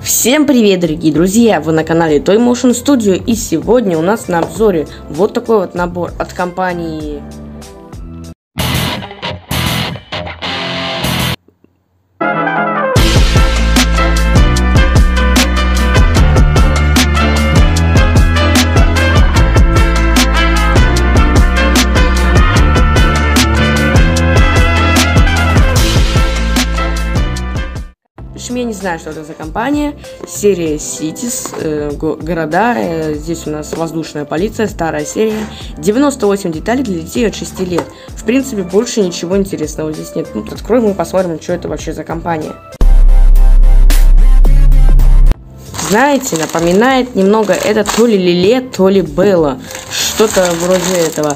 Всем привет, дорогие друзья! Вы на канале Toy Motion Studio, и сегодня у нас на обзоре вот такой вот набор от компании я не знаю, что это за компания. Серия Cities, города. Здесь у нас воздушная полиция, старая серия. 98 деталей для детей от 6 лет. В принципе, больше ничего интересного здесь нет. Ну, откроем и посмотрим, что это вообще за компания. Знаете, напоминает немного это то ли Лиле, то ли Белла. Что-то вроде этого.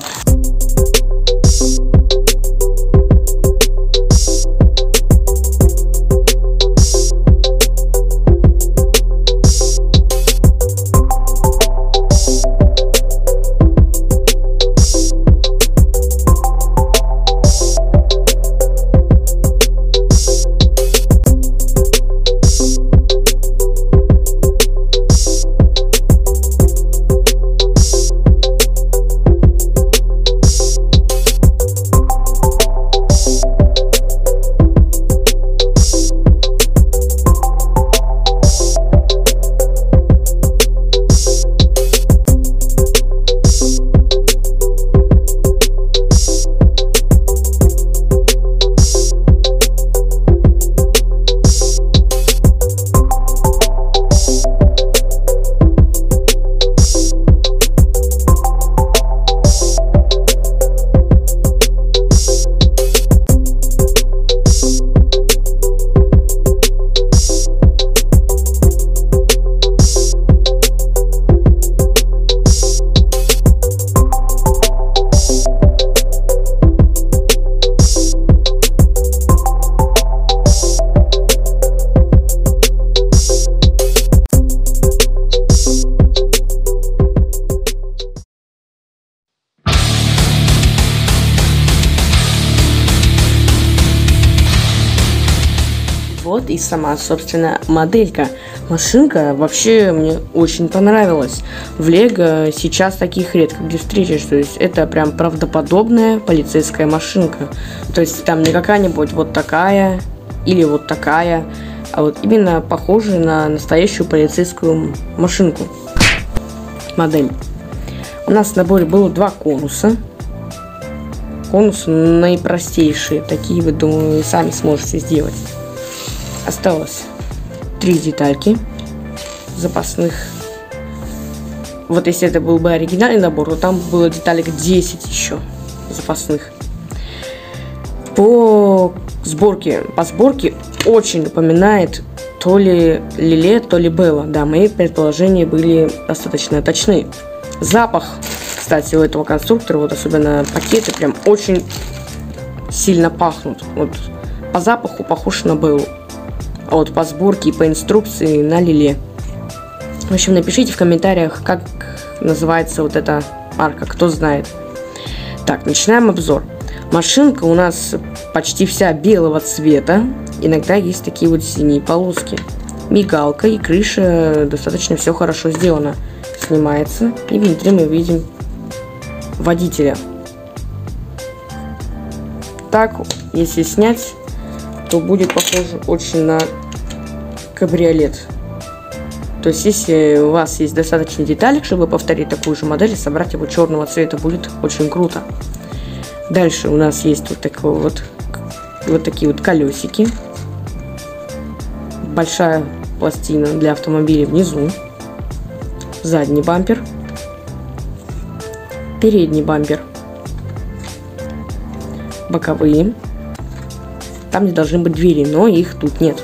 Вот и сама, собственно, моделька. Машинка вообще мне очень понравилась. В Лего сейчас таких редко где встретишь. То есть это прям правдоподобная полицейская машинка. То есть там не какая-нибудь вот такая или вот такая, а вот именно похожая на настоящую полицейскую машинку. Модель. У нас в наборе было 2 конуса. Конусы наипростейшие. Такие, вы, думаю, сами сможете сделать. Осталось 3 детальки запасных. Вот если это был бы оригинальный набор, то там было деталек 10 еще запасных. По сборке очень напоминает то ли Лиле, то ли Белла. Да, мои предположения были достаточно точны. Запах, кстати, у этого конструктора, вот особенно пакеты, прям очень сильно пахнут. Вот по запаху похож на Беллу. А вот по сборке и по инструкции на Лиле. В общем, напишите в комментариях, как называется вот эта марка, кто знает. Так, начинаем обзор. Машинка у нас почти вся белого цвета. Иногда есть такие вот синие полоски. Мигалка и крыша, достаточно все хорошо сделано. Снимается, и внутри мы видим водителя. Так, если снять, то будет похоже очень на кабриолет. То есть, если у вас есть достаточно деталек, чтобы повторить такую же модель и собрать его черного цвета, будет очень круто. Дальше у нас есть вот такие вот колесики. Большая пластина для автомобиля внизу. Задний бампер. Передний бампер. Боковые. Там, где должны быть двери, но их тут нет.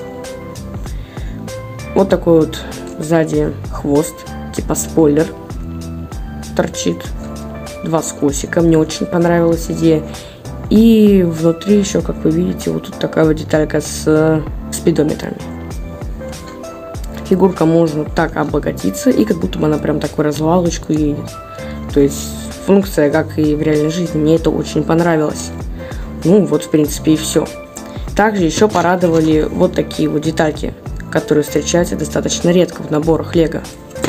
Вот такой вот сзади хвост, типа спойлер, торчит. 2 скосика, мне очень понравилась идея. И внутри еще, как вы видите, вот тут такая вот деталька с спидометрами. Фигурка можно так обогатиться, и как будто бы она прям такую развалочку едет. То есть функция, как и в реальной жизни, мне это очень понравилось. Ну вот, в принципе, и все. Также еще порадовали вот такие вот детальки. который встречается достаточно редко в наборах Лего.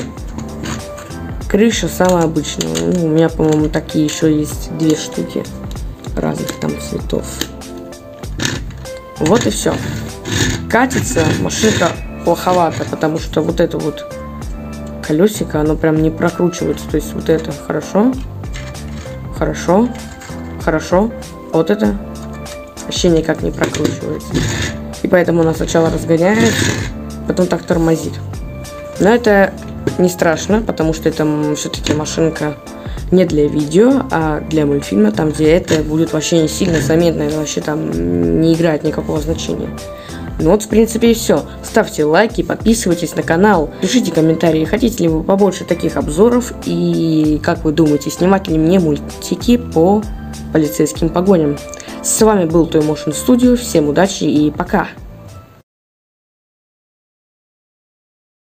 Крыша самая обычная. У меня, по-моему, такие еще есть 2 штуки разных там цветов. Вот и все. Катится машинка плоховато, потому что вот это вот колесико, оно прям не прокручивается. То есть вот это хорошо, хорошо, хорошо, а вот это вообще никак не прокручивается. И поэтому она сначала разгоняет, потом так тормозит. Но это не страшно, потому что это все-таки машинка не для видео, а для мультфильма, там где это будет вообще не сильно заметно, это вообще там не играет никакого значения. Ну вот, в принципе, и все. Ставьте лайки, подписывайтесь на канал, пишите комментарии, хотите ли вы побольше таких обзоров, и как вы думаете, снимать ли мне мультики по полицейским погоням. С вами был Toy Motion Studio, всем удачи и пока!